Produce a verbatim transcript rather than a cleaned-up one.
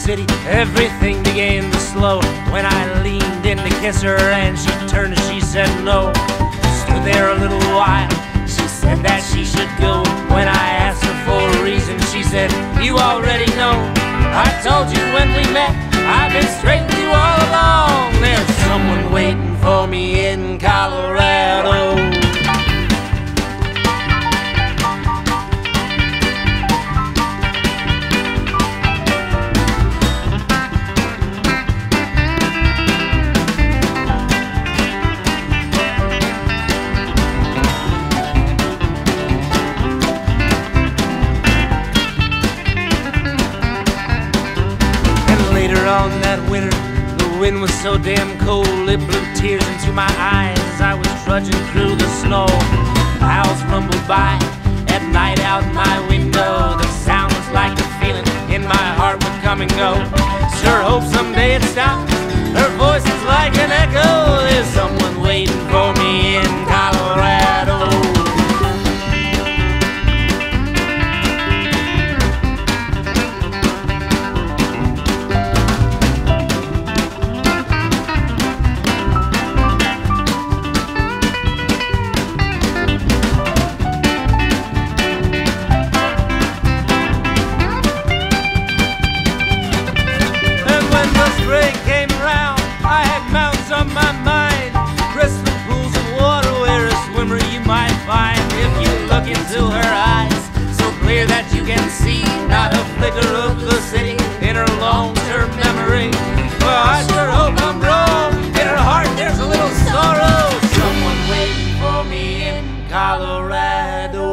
city, everything began to slow. When I leaned in to kiss her and she turned and she said no. Stood there a little while, she said that she should go. When I asked her for a reason, she said, you already know. I told you when we met, I've been straight with you all along. There's someone waiting for me in Colorado. On that winter, the wind was so damn cold, it blew tears into my eyes as I was trudging through the snow. Owls rumbled by at night out my window. The sound was like a feeling in my heart would come and go. Sure hope someday it stops. Her voice is like an echo. There's someone waiting for me in Colorado. Came around, I had mountains on my mind, crystal pools of water where a swimmer you might find. If you look into her eyes, so clear that you can see not a flicker of the city in her long-term memory. Well, I sure hope I'm wrong. In her heart there's a little sorrow. Someone waiting for me in Colorado.